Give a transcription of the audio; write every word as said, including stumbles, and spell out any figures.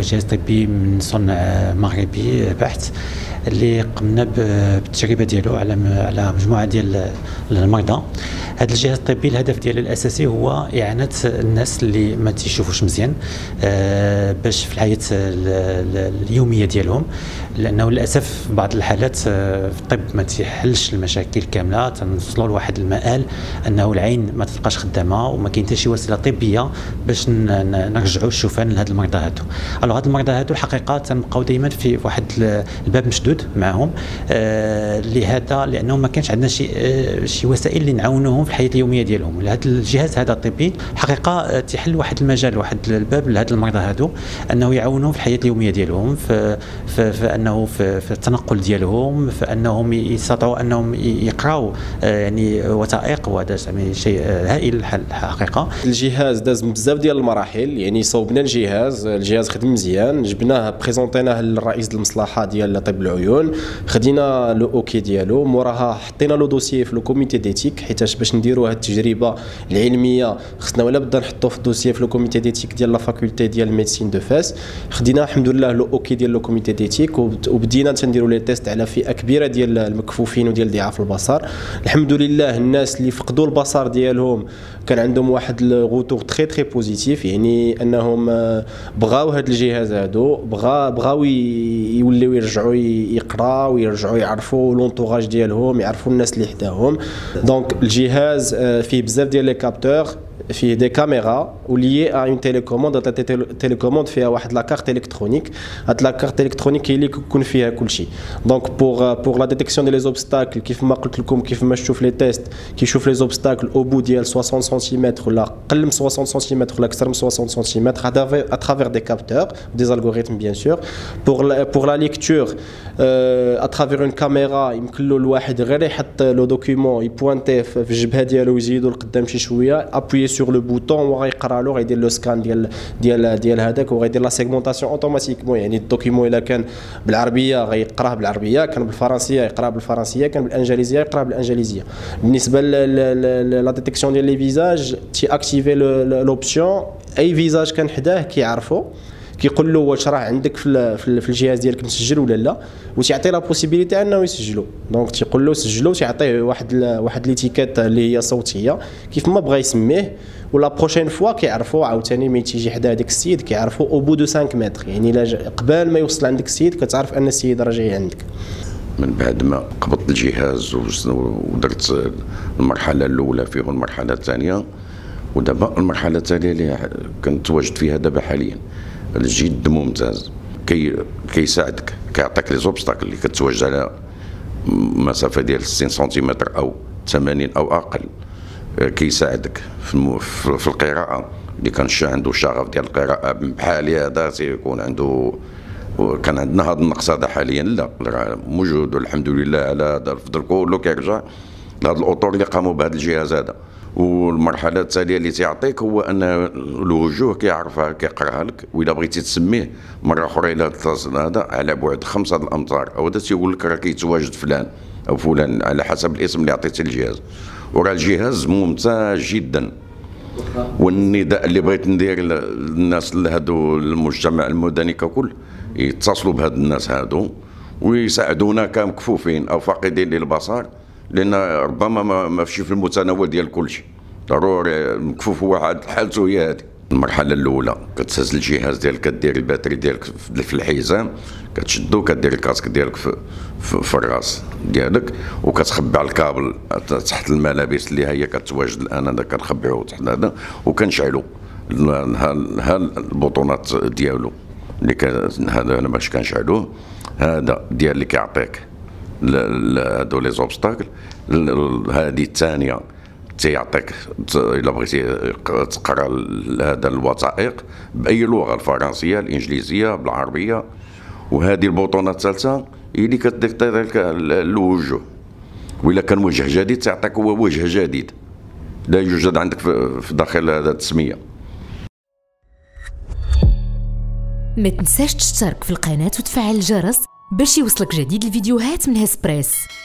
جهاز طبي من صنع مغربي بحت اللي قمنا بالتجربه ديالو على على مجموعه ديال المرضى. هذا الجهاز الطبي الهدف ديالو الاساسي هو اعانه الناس اللي ما تيشوفوش مزيان باش في الحياه اليوميه ديالهم، لانه للاسف في بعض الحالات في الطب ما تيحلش المشاكل كامله، تنوصلوا لواحد المآل انه العين ما تبقاش خدامه وما كاين حتى شي وسيله طبيه باش نرجعوا الشوفان لهاد المرضى هادو. الو هاد المرضى هادو الحقيقه تنبقاو دائما في واحد الباب مسدود معهم آه لهذا، لانه ما كانش عندنا شي آه شي وسائل اللي نعاونوهم في الحياه اليوميه ديالهم. هذا الجهاز هذا الطبي الحقيقه تيحل واحد المجال، واحد الباب لهاد المرضى هادو انه يعاونوهم في الحياه اليوميه ديالهم، في, في, في انه في, في التنقل ديالهم، في انهم يستطيعوا انهم يقراوا آه يعني وثائق، وهذا يعني شيء هائل الحقيقه. الجهاز داز بزاف ديال المراحل، يعني صوبنا الجهاز الجهاز خدم مزيان، جبناه بريزونطيناه للرئيس المصلحه ديال طب العيون، خدينا لو اوكي ديالو، موراها حطينا له دوسيي في لو كوميتي ديتيك، حيتاش باش نديروا هذه التجربه العلميه خصنا ولا بدا نحطوه في الدوسيي في لو كوميتي ديتيك ديال لا فاكولتي ديال ميديسين دو فاس. خدينا الحمد لله لو اوكي ديال لو كوميتي ديتيك، وبدينا تنديروا لي تيست على فئه كبيره ديال المكفوفين وديال ضعاف البصر. الحمد لله الناس اللي فقدوا البصر ديالهم كان عندهم واحد الغوتور تري تري بوزيتيف، يعني انهم بغاو هذا الجهاز هادو، بغا بغاو يوليو يرجعوا يقراو ويرجعوا يعرفوا لونطوراج ديالهم، يعرفوا الناس اللي حداهم. دونك الجهاز فيه بزاف ديال لي كابتور، فيه دي كاميرا وليي ا اون تيليكوموند. هاد تيليكوموند فيها واحد لاكارت الكترونيك، هاد لاكارت الكترونيك هي اللي كيكون فيها كلشي. دونك بوغ بوغ لا ديتيكسيون ديال لي زوبستاكل، كيف ما قلت لكم كيف ما شفتوا في لي تيست، كيشوف لي زوبستاكل او بو ديال ستين سنتيمتر ولا اقل من ستين سنتيمتر ولا اكثر من ستين سنتيمتر ا ترافير دي كابتور دي الغوريثم بيان سور. بوغ بوغ لا ليكتور ا ترافير اون كاميرا، يمكن له الواحد غير يحط لو دوكيومون يبوانتيه في الجبهه ديالو ويزيدو لقدام شي شويه، ابويي سور لو بوطون وغيقرا له، غيدير لو سكان ديال ديال ديال هذاك، وغيدير لا سيغمونطاسيون اوتوماتيكمون. يعني الدوكيومون الا كان بالعربيه غيقراه بالعربيه، كان بالفرنسيه يقراه بالفرنسيه، كان بالانجليزيه يقراه بالانجليزيه. بالنسبه لا ديتيكسيون ديال لي فيزاج، تي اكتيفي لوبسيون اي فيزاج كان حداه كيعرفو، كيقول له واش راه عندك في في الجهاز ديالك مسجل ولا لا، وتيعطي لا بوسيبيليتي انه يسجلو. دونك تيقول له سجلو، تيعطيه واحد واحد ليتيكيت اللي هي صوتيه كيف ما بغى يسميه، ولا بروشين فوا كيعرفوا عاوتاني ملي تيجي حدا هذاك السيد كيعرفوا او بو دو خمسة متر، يعني الا قبل ما يوصل عندك السيد كتعرف ان السيد راه جاي عندك. من بعد ما قبضت الجهاز ودرت المرحله الاولى فيه المرحله الثانيه، ودابا المرحله الثانيه اللي كنتواجد فيها دابا حاليا جد ممتاز. كي كيساعدك، كيعطيك لي زوبستاكل اللي كتواجد على مسافه ديال ستين سنتيمتر او ثمانين او اقل، كيساعدك في, في القراءه. اللي كان عنده شغف ديال القراءه بحالي هذا تيكون عنده، كان عندنا هذا النقص هذا حاليا لا موجود والحمد لله على هذا. الفضل كله كيرجع لهذا الاطور اللي قاموا بهذا الجهاز هذا. والمرحله التاليه اللي تيعطيك هو ان الوجوه كيعرفها كيقراها لك، واذا بغيتي تسميه مره اخرى الى هذا على بعد خمسه الامتار او هذا تيقول لك راه كيتواجد فلان او فلان على حسب الاسم اللي عطيتي الجهاز. وراه الجهاز ممتاز جدا. والنداء اللي بغيت ندير للناس اللي هادو المجتمع المدني ككل، يتصلوا بهاد الناس هادو ويساعدونا كمكفوفين او فاقدين للبصر، لان ربما ما فيش في المتناول ديال كلشي. ضروري المكفوف هو واحد حالته هي هذه. المرحله الاولى كتهز الجهاز ديالك، كدير الباتري ديالك في الحزام، كتشدو، كدير الكاسك ديالك في, في, في الراس ديالك، وكتخبي على الكابل تحت الملابس اللي هي كتواجد الان. هذا كنخبيوه تحت هذا وكنشعلو ها البطونات ديالو اللي هذا انا باش كنشعلوه. هذا ديال اللي كيعطيك هادو لي زوبستاكل. هذه الثانيه تيعطيك الا بغيتي تقرا هذا الوثائق باي لغه، الفرنسيه، الانجليزيه، بالعربيه. وهذه البطونه الثالثه هي اللي كتدير لك الوجه، وإلا كان وجه جديد تعطيك هو وجه جديد لا يوجد عندك في داخل هذا التسميه. ما تنساش تشترك في القناه وتفعل الجرس باش يوصلك جديد الفيديوهات من هسبريس.